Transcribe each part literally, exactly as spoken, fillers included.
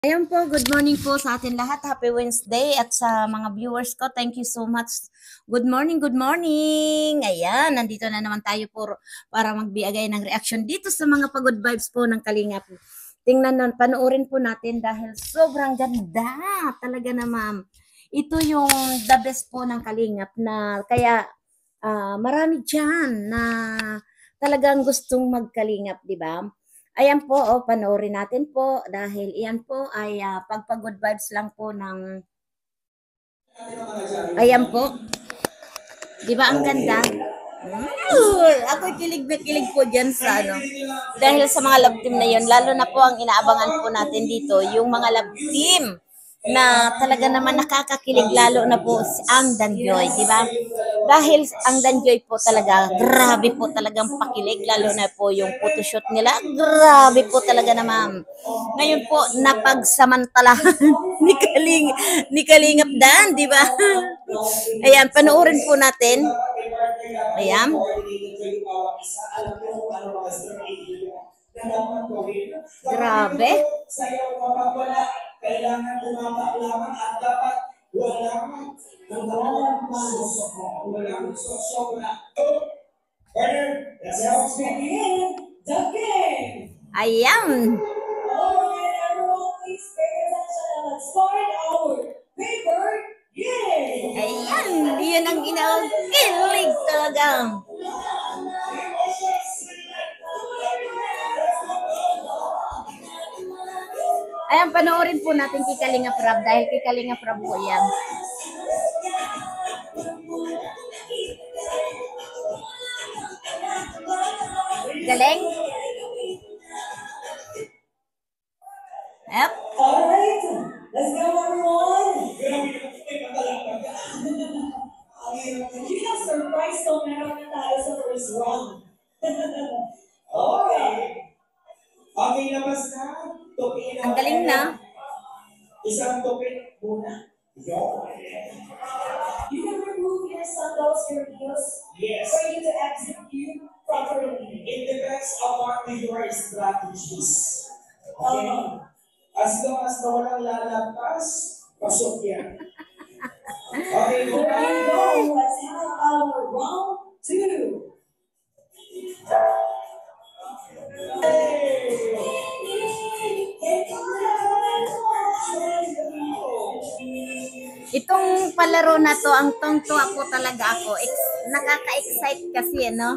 Ayan po, good morning po sa atin lahat. Happy Wednesday at sa mga viewers ko, thank you so much. Good morning, good morning. Ayan, nandito na naman tayo po para magbigay ng reaction dito sa mga pagod vibes po ng Kalingap. Tingnan na, panoorin po natin dahil sobrang ganda talaga na ma'am. Ito yung the best po ng Kalingap na kaya uh, marami dyan na talagang gustong magkalingap, di ba? Ayan po, oh, panoorin natin po dahil iyan po ay uh, pagpagod vibes lang po ng... Ayan po. Di ba ang ganda? Mm, ako kilig na kilig po dyan sa ano. Dahil sa mga love team na yun, lalo na po ang inaabangan po natin dito, yung mga love team na talaga naman nakakakilig lalo na po ang Danjoy, di ba? Dahil ang Danjoy po talaga, grabe po talagang pakilig, lalo na po yung photoshoot nila, grabe po talaga na ma'am. Ngayon po, napagsamantalahan ni Kaling, ni Kalingap Dan, di ba? Ayan, panoorin po natin. Ayan. Grabe. Kailangan tumama lamang at dapat walang walang susok mo. Walang susok na. Partner, let's help begin the game. Ayan. Alright, everyone, please pay attention and let's start our paper game. Ayan, yun ang inakilig talaga. Ayan, panoorin po natin kay Kalingap Rab dahil kay Kalingap Rab po yan. Galing? Yep. Alright, let's go everyone. You know, surprise ko meron na tayo sa first round. Okay. Okay na basta. Ang galing na. Isang topic muna. You can remove your sandals, your heels, yes, for you to execute properly. It depends upon your strategies. Okay? Um, as long as na walang lalampas, pasok yan. Okay, go. Let's have our round two. Itong palaro na to, ang tungto ako talaga ako. Nakaka-excite kasi, no?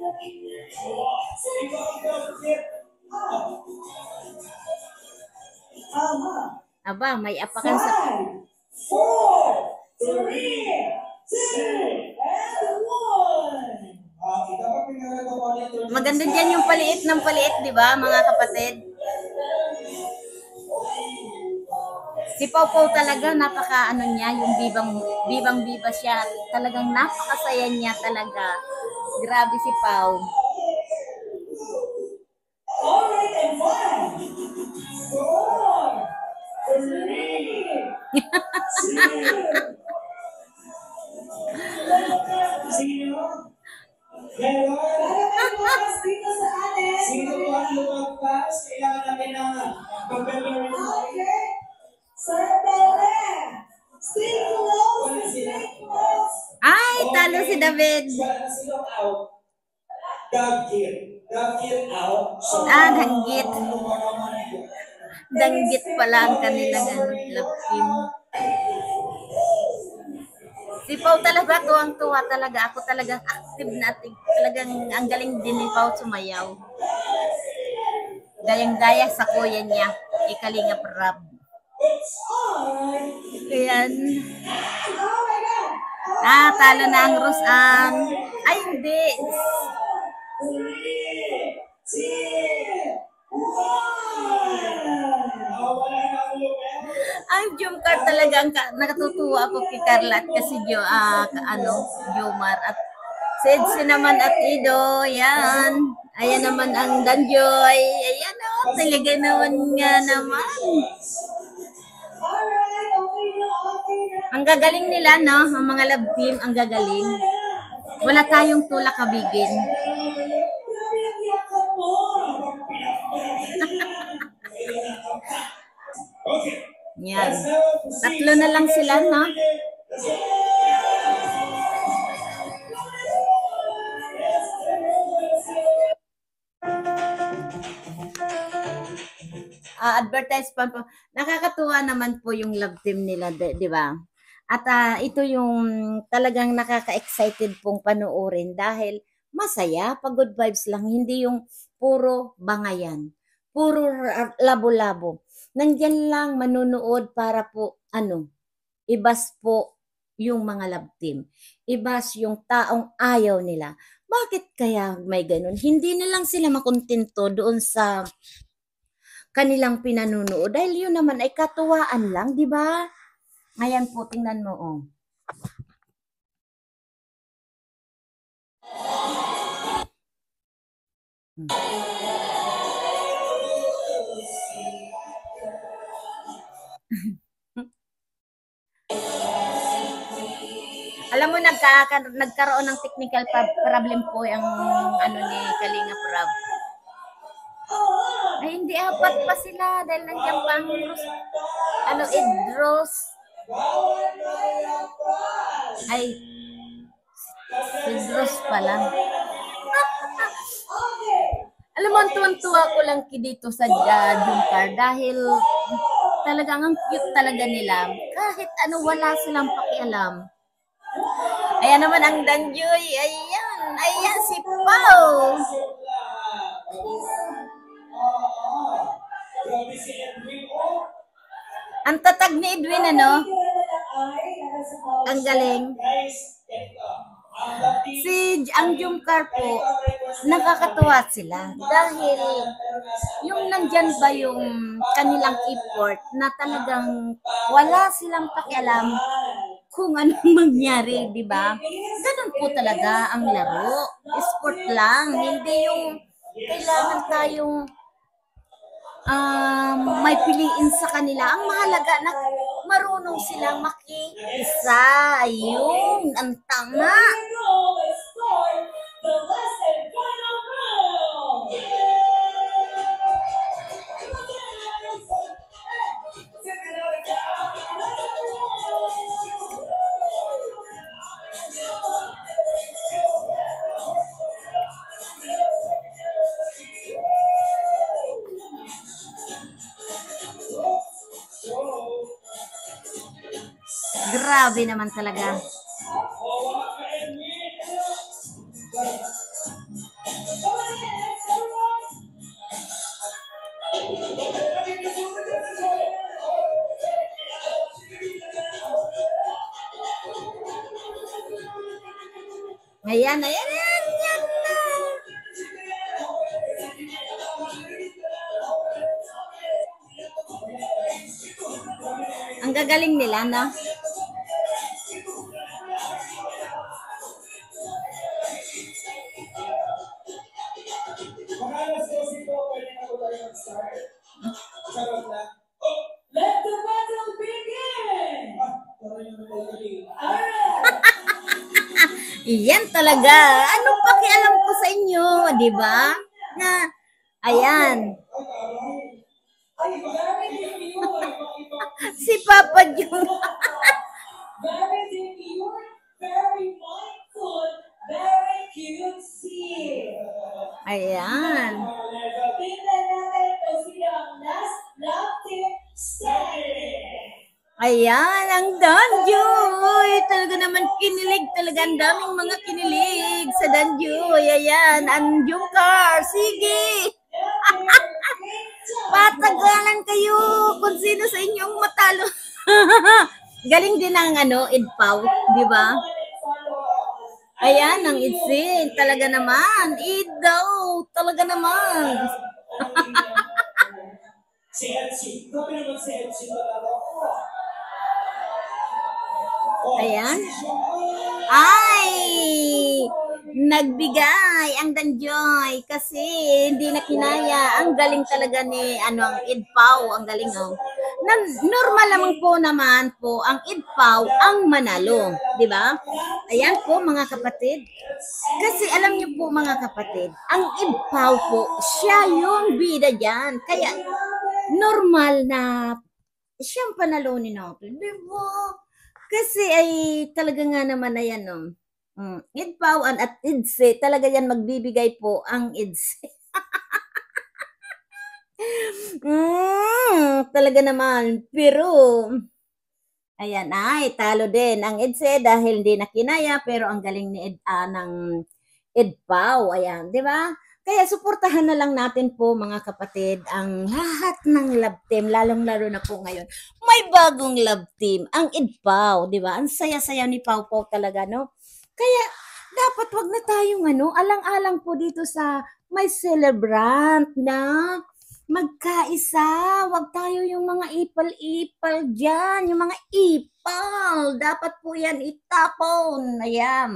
Aba, may apakan sa... four, three, two, and one. Maganda dyan yung paliit ng paliit, di ba, mga kapatid? Si Pau Pau talaga, napaka ano niya, yung bibang, bibang biba siya. Talagang napakasaya niya talaga. Grabe si Pau. Alright, and one, four, three, two, Meron. Sino po ang lumagpas? Kailangan namin na pag-memory. Okay. Sir Pele. Stay close. Stay close. Ay, talo si David. Wala sila out. Danggit. Danggit out. Ah, danggit. Danggit pala ang kanilang love team. Si Pau talaga, tuwang-tuwa talaga. Ako talagang active natin. Talagang ang galing din ni Pau sumayaw. Dayang-daya sa kuya niya. Ikalingap Rab. Ayan. Ah, talo na ang Rose ang... Ay, hindi. Ang Jumcar talaga, ang nakatutuwa ako kay Carla at kasi Jo, uh, ano, Jomar at Sedsi naman at Ido, yan. Ayan naman ang Danjoy. Ayan o, oh, talaga naman nga naman. Ang gagaling nila, no? Ang mga love team, ang gagaling. Wala tayong tulak kabigin. Yan. Tatlo na lang sila, no? Uh, advertise pa po. Nakakatuwa naman po yung love team nila, di, di ba? At uh, ito yung talagang nakaka-excited pong panoorin dahil masaya, pag good vibes lang, hindi yung puro bangayan, puro labo-labo. Nandyan lang manunood para po, ano, ibas po yung mga love team. Ibas yung taong ayaw nila. Bakit kaya may ganun? Hindi na lang sila makontento doon sa kanilang pinanunood dahil yun naman ay katuwaan lang, di ba? Ayan po, tingnan mo, oh. Hmm. Alam mo, nagka, nagkaroon ng technical problem po yung ano ni Kalinga Prab. Ay, hindi, apat pa sila dahil nandiyan pa ang ano, Idros. Ay, Idros pala. Alam mo, tuwan-tuwa ko lang dito sa uh, Jumcar dahil talagang ang cute talaga nila. Kahit ano, wala silang pakialam. Ayan naman ang Danjoy. Ayan. Ayan si Pao. Ang tatag ni Edwin, ano? Ang galing. Si ang Jumcar po, nakakatuwa sila dahil yung nandyan ba yung kanilang effort na talagang wala silang pakialam kung anong mangyari, di ba? Ganun po talaga ang laro. Sport lang, hindi yung kailangan tayong um, may piliin sa kanila. Ang mahalaga na marunong silang makikisa. Ayun, ang tama. Grabe naman talaga. Ayan, ayan, ayan, ayan na. Ang gagaling nila, no? Let the battle begin! Iyan talaga. Anong pakialam ko sa inyo, di ba? Na, ayan. Si Papa Jun. Very demure, very mindful, very cutesy. Ayan. Tingnan natin kung sino ang last love team standing. Ayan, ang Danjoy. Talaga naman kinilig. Talaga ang daming mga kinilig sa Danjoy. Ayan, ang Jumcar. Sige. Patagalan kayo kung sino sa inyong matalo. Galing din ang ano, Idpaw, di ba? Ayan, ang Idsin. Talaga naman. Idaw. Talaga naman. Si Elsie. Grabe naman si Elsie talaga. Ayan. Ay! Nagbigay ang Danjoy kasi hindi na kinaya. Ang galing talaga ni ano, ang Idpaw. Ang galing, oh. Na, normal naman po naman po ang Idpaw ang manalo. Di ba? Ayan po mga kapatid. Kasi alam niyo po mga kapatid, ang Idpaw po, siya yung bida dyan. Kaya normal na siyang panalonin natin, di ba? Kasi ay talaga nga naman na yan, no? Mm, Idpawan at Idse, talaga yan magbibigay po ang Idse. mm, talaga naman. Pero, ayan, ay, talo din ang Idse dahil hindi na kinaya, pero ang galing ni Ed, ah, ng Edpaw, ayan, di ba? Kaya suportahan na lang natin po mga kapatid ang lahat ng love team, lalong-lalo na po ngayon. May bagong love team, ang Edpaw, di ba? Ang saya-saya ni Pau Pau talaga, no? Kaya dapat wag na tayong ano, alang-alang po dito sa may celebrant na magkaisa. Wag tayo yung mga ipal-ipal dyan, yung mga ipal. Dapat po yan itapon. Ayan.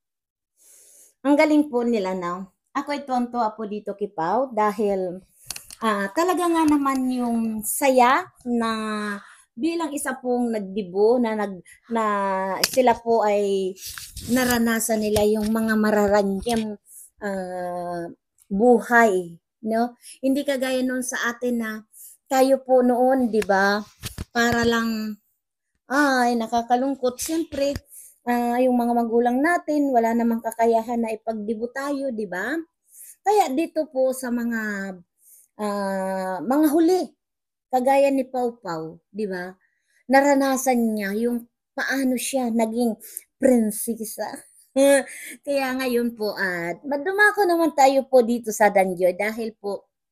Ang galing po nila now. Ako'y tuwan-tuwa po dito kay Pau dahil ah, talaga nga naman yung saya na bilang isa pong nagdibo na nag na sila po ay naranasan nila yung mga mararangyang ah, buhay, no? Hindi kagaya noon sa atin na tayo po noon, 'di ba? Para lang ay nakakalungkot siyempre ah, yung mga magulang natin wala namang kakayahan na ipagdibo tayo, 'di ba? Kaya dito po sa mga ah, mga huli kagaya ni Pau Pau, 'di ba? Naranasan niya yung paano siya naging prinsesa. Kaya ngayon po at madumako naman tayo po dito sa Danjoy dahil po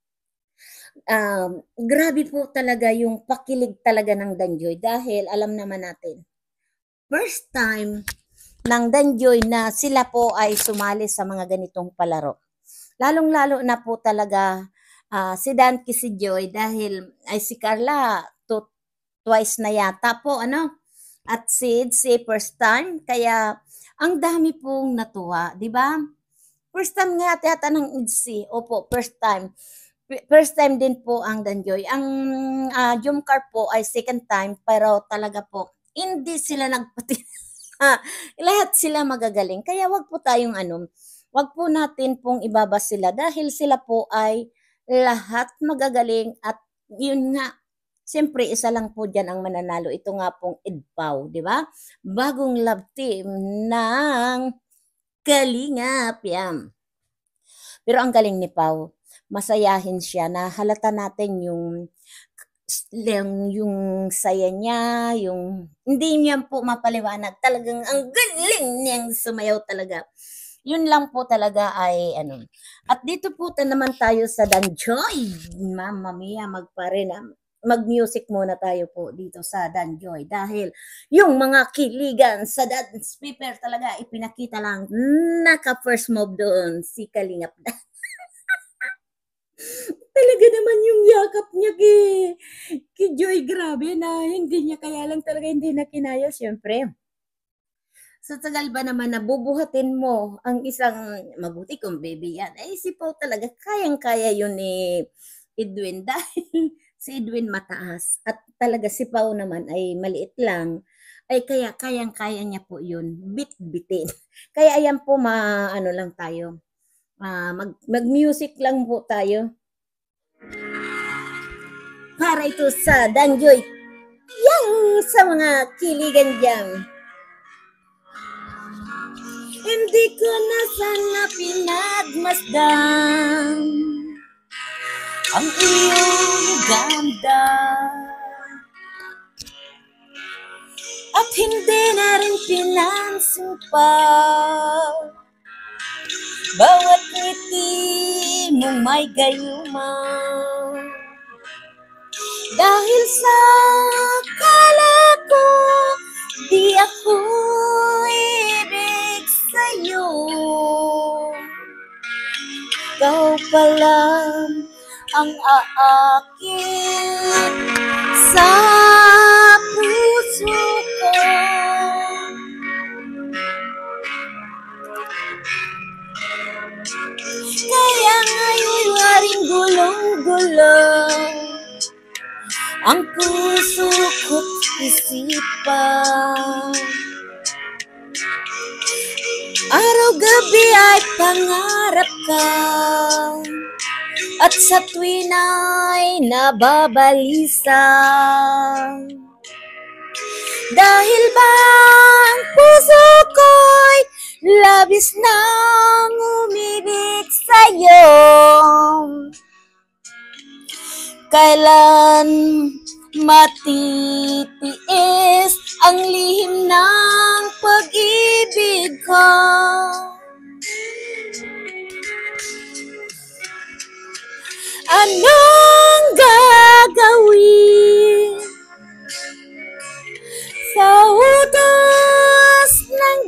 um, grabe po talaga yung pakilig talaga ng Danjoy dahil alam naman natin first time ng Danjoy na sila po ay sumali sa mga ganitong palaro. Lalong-lalo na po talaga ah, si Dan si Joy dahil ay si Carla to, twice na yata po ano at si si first time kaya ang dami pong natuwa, di ba? First time nga yata ng Idsi. Opo, first time. First time din po ang Danjoy. Ang uh, Jumcar po ay second time pero talaga po hindi sila nagpati. Lahat sila magagaling. Kaya wag po tayong ano, wag po natin pong ibaba sila dahil sila po ay lahat magagaling at yun nga, siyempre isa lang po dyan ang mananalo. Ito nga pong Edpaw, di ba? Bagong love team ng Kalingap. Yan. Pero ang galing ni Pau, masayahin siya na halata natin yung yung, yung saya niya, yung hindi niya po mapaliwanag. Talagang ang galing niyang sumayaw talaga. Yun lang po talaga ay ano. At dito po ta naman tayo sa Danjoy. Mamma mia, magparena. Mag-music muna tayo po dito sa Danjoy dahil yung mga kiligan sa dance paper talaga ipinakita lang naka first move doon si Kalingap. Talaga naman yung yakap niya kay, kay Joy, grabe na hindi niya kaya lang talaga hindi na kinaya syempre. Sa tagal ba naman na bubuhatin mo ang isang mabuti kung baby yan, ay si Pau talaga kayang-kaya yun ni Edwin dahil si Edwin mataas at talaga si Pau naman ay maliit lang ay kaya kayang-kaya niya po yun bit-bitin. Kaya ayan po ma ano lang tayo uh, mag, mag-music lang po tayo para ito sa Danjoy yang sa mga kiligan dyan. Hindi ko na sana pinagmasdan ang iyong ganda at hindi na rin pinansin pa bawat ngiti mong may gayuma dahil sa akala ko di ako ibig sa'yo. Ikaw pala ang aakit sa puso ko. Kaya ngayon waring gulong-gulong ang puso ko't isipan. Araw-gabi ay pangarap ka at sa tuwin ay nababalisa. Dahil ba ang puso ko'y labis nang umibig sa'yo, kailan matitiis ang lihim ng pag-ibig ko? Anong gagawin sa utos ng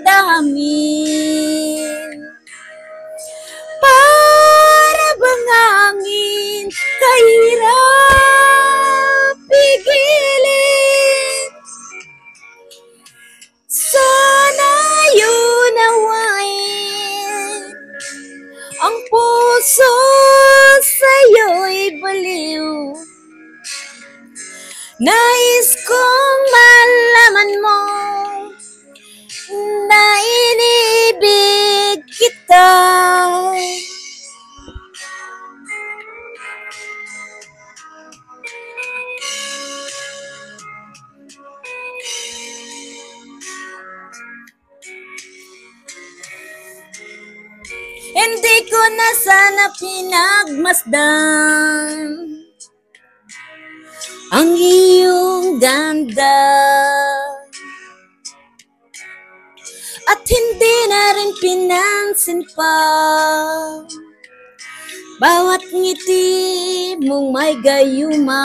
damdamin? Para bang hangin, kahirap pigilin. Sana yun nawain ang puso sa'yo'y baliw. Nais kong malaman mo na inibig kita. Hindi ko na sana pinagmasdan ang iyong ganda, at hindi na rin pinansin pa bawat ngiti mong may gayuma.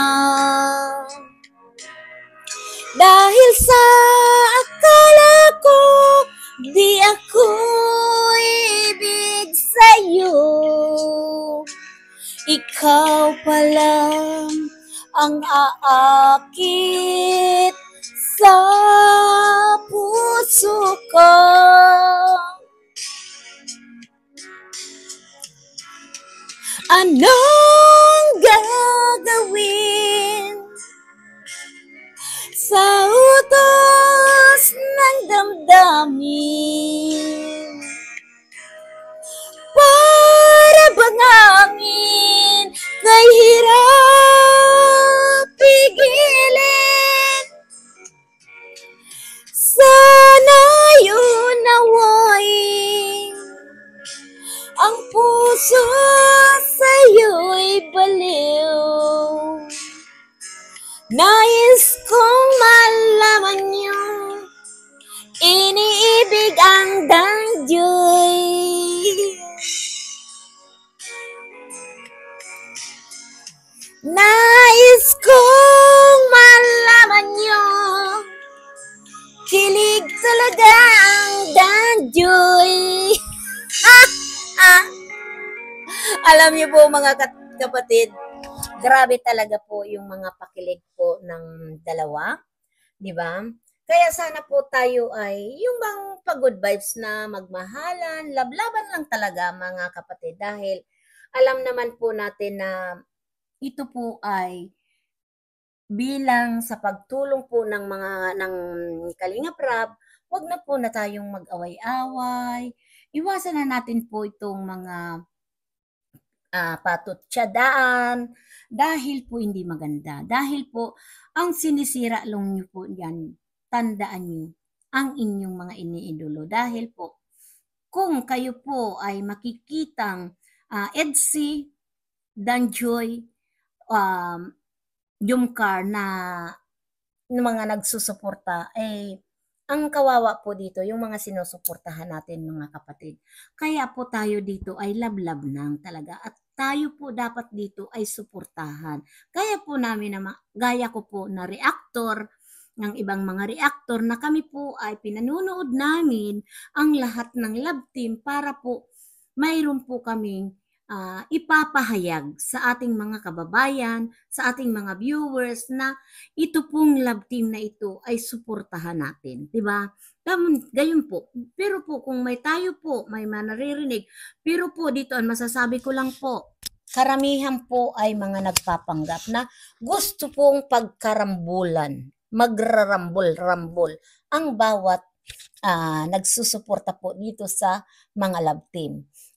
Dahil sa akala ko di ako ibig sa'yo, ikaw pala ang aakit sa puso ko. Anong gagawin sa utos ng damdamin? Para bang hangin, kay hirap pigilin. Sana yun nawain ang puso sa'yo'y baliw. Nais kong malaman niyo, iniibig ang danjoy. Nais kong malaman niyo, kilig talaga ang danjoy. Alam niyo po mga kapatid, grabe talaga po yung mga pakilig po ng dalawa, di ba? Kaya sana po tayo ay yung bang pag-good vibes na magmahalan, lablaban lang talaga mga kapatid, dahil alam naman po natin na ito po ay bilang sa pagtulong po ng mga ng Kalingap Rab, wag na po na tayong mag-away-away. Iwasan na natin po itong mga uh, patutsyadaan dahil po hindi maganda. Dahil po ang sinisira lang nyo po yan, tandaan nyo ang inyong mga iniidolo. Dahil po kung kayo po ay makikitang uh, Edsy, Danjoy, um, Jumcar na mga nagsusuporta, eh, ang kawawa po dito, yung mga sinusuportahan natin mga kapatid. Kaya po tayo dito ay lablab nang talaga. At tayo po dapat dito ay suportahan. Kaya po namin, na, gaya ko po na reactor, ng ibang mga reactor, na kami po ay pinanunood namin ang lahat ng love team para po mayroon po kaming Uh, ipapahayag sa ating mga kababayan, sa ating mga viewers na ito pong love team na ito ay suportahan natin, di ba? Gayon po. Pero po kung may tayo po, may manaririnig, pero po dito ang masasabi ko lang po, karamihan po ay mga nagpapanggap na gusto pong pagkarambulan, magrarambol-rambol ang bawat uh, nagsusuporta po dito sa mga love team.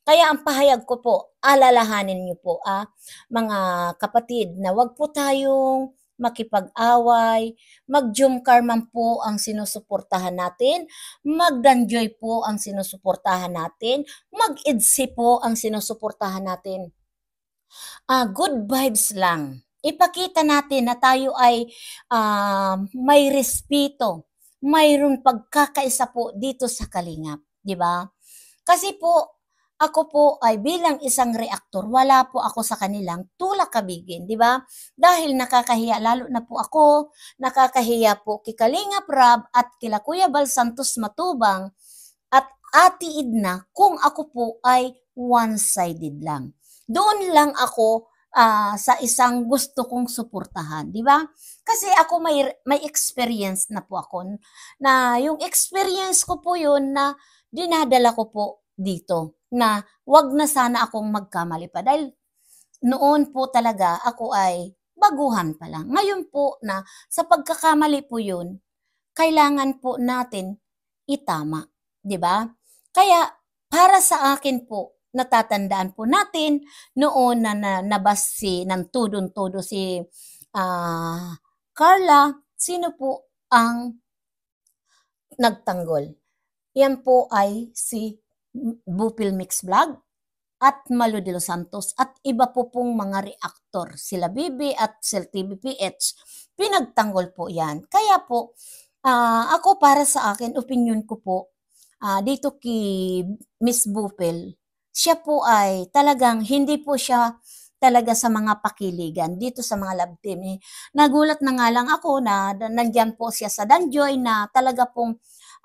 Kaya ang pahayag ko po, alalahanin niyo po, ah, mga kapatid, na wag po tayong makipag-away, mag-Jumcar man po ang sinusuportahan natin, mag-Danjoy po ang sinusuportahan natin, mag-IDSI po ang sinusuportahan natin. Ah, good vibes lang. Ipakita natin na tayo ay ah, may respeto, mayroon pagkakaisa po dito sa Kalingap, di ba? Kasi po, ako po ay bilang isang reaktor, wala po ako sa kanilang tulak kabigin, di ba? Dahil nakakahiya, lalo na po ako, nakakahiya po kay Kalingap Rab at kila Kuya Bal Santos Matubang at Ate Edna kung ako po ay one-sided lang. Doon lang ako ah, sa isang gusto kong suportahan, di ba? Kasi ako may may experience na po ako na yung experience ko po yun na dinadala ko po dito na wag na sana akong magkamali pa dahil noon po talaga ako ay baguhan pa lang. Ngayon po na sa pagkakamali po yun, kailangan po natin itama, 'di ba? Kaya para sa akin po, natatandaan po natin noon na, na nabasi ng tudong-todo si ah, Carla, sino po ang nagtanggol? Yan po ay si Bupil Mix Vlog at Malo de los Santos at iba po pong mga reaktor, sila Bibi at Sel T V P H. Pinagtanggol po yan. Kaya po, ah, ako para sa akin, opinion ko po, ah, dito kay Miss Bupil, siya po ay talagang hindi po siya talaga sa mga pakiligan dito sa mga love team. Eh, nagulat na nga lang ako na na- nandyan po siya sa Danjoy na talaga pong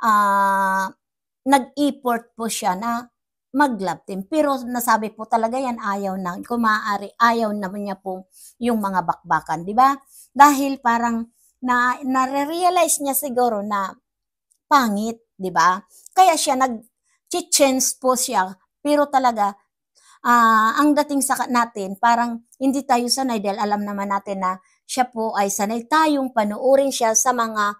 ah, nag-effort po siya na mag-love team. Pero nasabi po talaga yan, ayaw na, kung maaari, ayaw naman niya po yung mga bakbakan, di ba? Dahil parang na, na-realize niya siguro na pangit, di ba? Kaya siya nag-change po siya, pero talaga, ah, ang dating sa natin, parang hindi tayo sanay dahil alam naman natin na siya po ay sanay tayong panuorin siya sa mga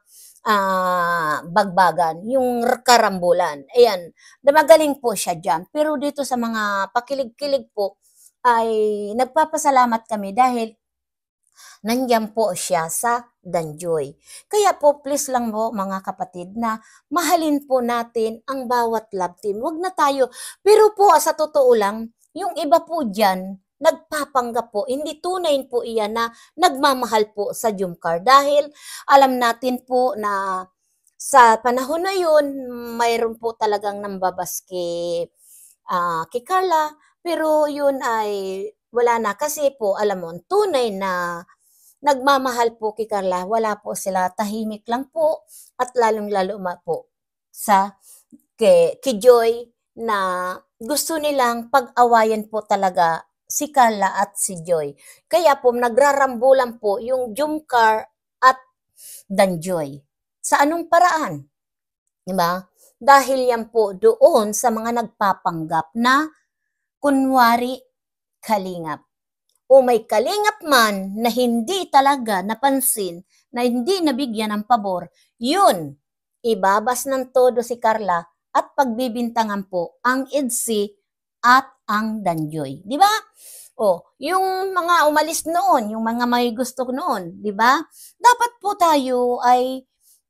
ah, bagbagan, yung karambulan. Ayan, na magaling po siya dyan. Pero dito sa mga pakilig-kilig po, ay nagpapasalamat kami dahil nandiyan po siya sa Danjoy. Kaya po please lang po mga kapatid na mahalin po natin ang bawat love team. Huwag na tayo. Pero po sa totoo lang, yung iba po dyan, nagpapanggap po, hindi tunay po iyan na nagmamahal po sa Jumcar. Dahil alam natin po na sa panahon na yun, mayroon po talagang nambabas kay, ah, kay Carla. Pero yun ay wala na kasi po, alam mo, tunay na nagmamahal po kay Carla, wala po sila, tahimik lang po at lalong-lalo ma po sa kay, kay Joy na gusto nilang pag-awayan po talaga si Carla at si Joy. Kaya po nagrarambulan po yung Jumcar at Danjoy. Sa anong paraan? Diba? Dahil yan po doon sa mga nagpapanggap na kunwari kalingap o may kalingap man na hindi talaga napansin, na hindi nabigyan ng pabor, yun, ibabas ng todo si Carla at pagbibintangan po ang IDSI at ang Danjoy. Di ba? O, yung mga umalis noon, yung mga may gusto noon, di ba? Dapat po tayo ay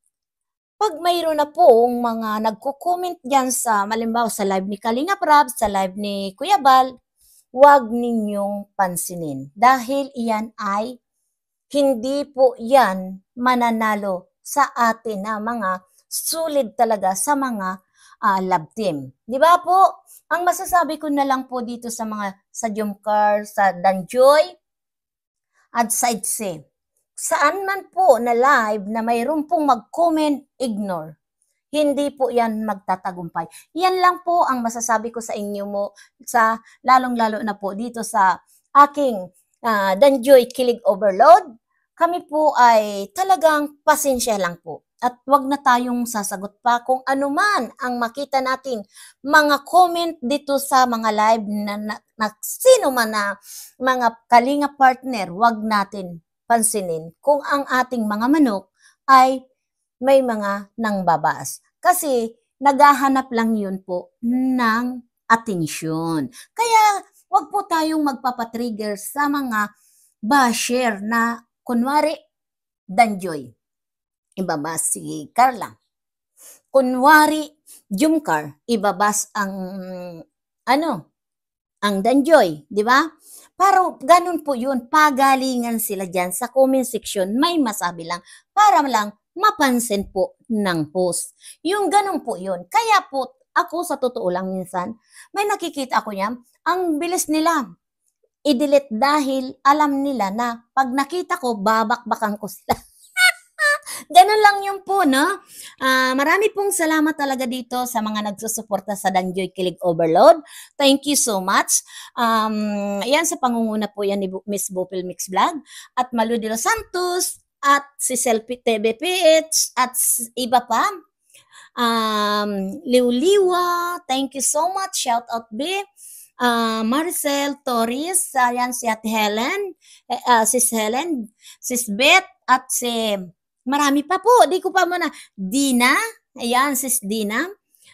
pag mayroon na pong mga nagko-comment dyan sa, malimbawa sa live ni Kalinga Prab, sa live ni Kuya Bal, huwag ninyong pansinin dahil iyan ay hindi po yan mananalo sa atin na mga solid talaga sa mga uh, love team. Di ba po? Ang masasabi ko na lang po dito sa mga sa Jumcar, sa Danjoy at sa IDSI, saan man po na live na mayroon pong mag-comment, ignore. Hindi po yan magtatagumpay. Yan lang po ang masasabi ko sa inyo mo, sa lalong-lalo na po dito sa aking uh, Danjoy Kilig Overload. Kami po ay talagang pasensya lang po. At wag na tayong sasagot pa kung ano man ang makita nating mga comment dito sa mga live na, na, na sino man na mga kalinga partner, wag natin pansinin kung ang ating mga manok ay may mga nangbabaas. Kasi naghahanap lang yun po ng atensyon. Kaya wag po tayong magpapatrigger sa mga basher na kunwari Danjoy, ibabas si Carla. Kunwari Jumcar, ibabas ang ano, ang Danjoy, di ba? Pero ganun po yun, pagalingan sila dyan sa comment section, may masabi lang, para lang mapansin po ng host. Yung ganun po yun. Kaya po, ako sa totoo lang minsan, may nakikita ako niya, ang bilis nila i-delete dahil alam nila na pag nakita ko, babakbakan ko sila. Ganun lang yun po, no? Ah, marami pong salamat talaga dito sa mga nagsusuporta sa Danjoy Kilig Overload. Thank you so much. Um, yan sa pangunguna po yan ni Bu- Miss Bopil Mix Vlog at Malu de los Santos at si Selfie T V P H at s- iba pa. Um, Liwliwa, thank you so much. Shout out B. Uh, Marcel Torres, ayan si Ate Helen, eh, ah, sis Helen, sis Beth, at si marami pa po, di ko pa muna. Dina, ayan, sis Dina.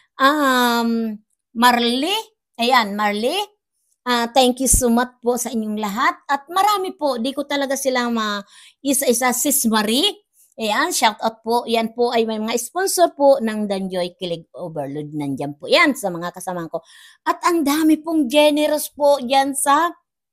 Um, Marley, ayan, Marley. Ah, thank you so much po sa inyong lahat. At marami po, di ko talaga sila ma isa-isa. Sis Marie, ayan, shout out po. Yan po ay may mga sponsor po ng Danjoy Kilig Overload. Nandyan po yan sa mga kasama ko. At ang dami pong generous po dyan sa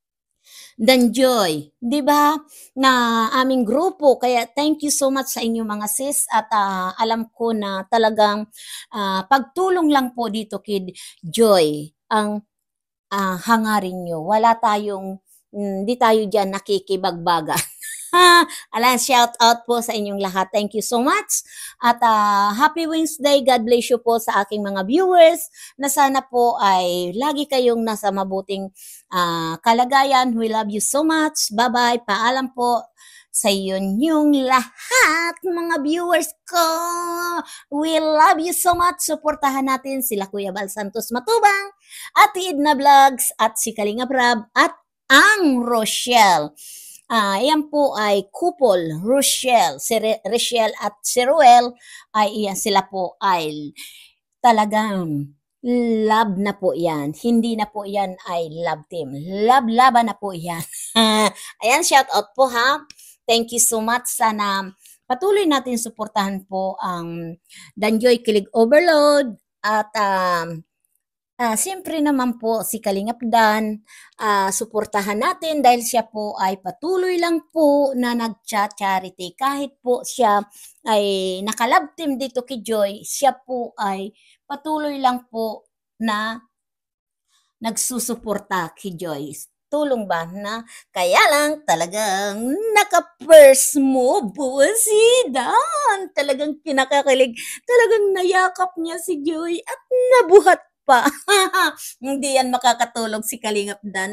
Danjoy, 'di ba? Na aming grupo. Kaya thank you so much sa inyo mga sis at ah, alam ko na talagang ah, pagtulong lang po dito kid Joy ang ah, hangarin nyo. Wala tayong hindi tayo diyan nakikibagbaga. Alan, shout out po sa inyong lahat. Thank you so much. At ah, happy Wednesday. God bless you po sa aking mga viewers na sana po ay lagi kayong nasa mabuting ah, kalagayan. We love you so much. Bye-bye. Paalam po sa inyong lahat, mga viewers ko. We love you so much. Suportahan natin sila Kuya Bal Santos Matubang, Ate Edna Vlogs, at si Kalinga Prab, at ang Rochelle. Ah, yan po ay couple, Rochelle, si Re- Rochelle at si Ruel, ay iyan sila po ay talagang love na po yan. Hindi na po yan ay love team. Love-laban na po yan. Ayan, shout out po ha. Thank you so much. Sana patuloy natin suportahan po ang Danjoy Kilig Overload at um, Ah, siyempre naman po si Kalingap Dan, ah, suportahan natin dahil siya po ay patuloy lang po na nag-charity. Kahit po siya ay nakalab team dito kay Joy, siya po ay patuloy lang po na nagsusuporta kay Joy. Tulong ba na kaya lang talagang naka-first move po si Dan. Talagang kinakakilig. Talagang nayakap niya si Joy at nabuhat pa. Hindi yan makakatulog si Kalingap Dan.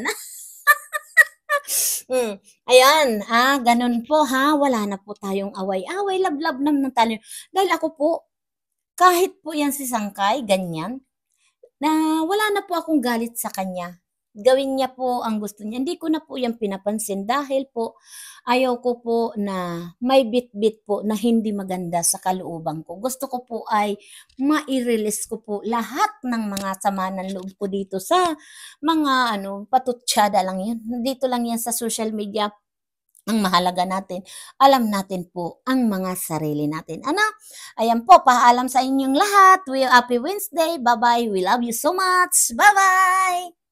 Hmm. Ayan, ah, ganun po ha. Wala na po tayong away-away. Love-love naman tayo. Dahil ako po, kahit po yan si Sangkay, ganyan, na wala na po akong galit sa kanya. Gawin niya po ang gusto niya. Hindi ko na po yan pinapansin dahil po ayaw ko po na may bit-bit po na hindi maganda sa kalooban ko. Gusto ko po ay mai-release ko po lahat ng mga sama ng loob ko dito sa mga ano, patutsyada lang yan. Dito lang yan sa social media. Ang mahalaga natin, alam natin po ang mga sarili natin. Ano? Ayan po, paalam sa inyong lahat. We happy Wednesday. Bye-bye. We love you so much. Bye-bye.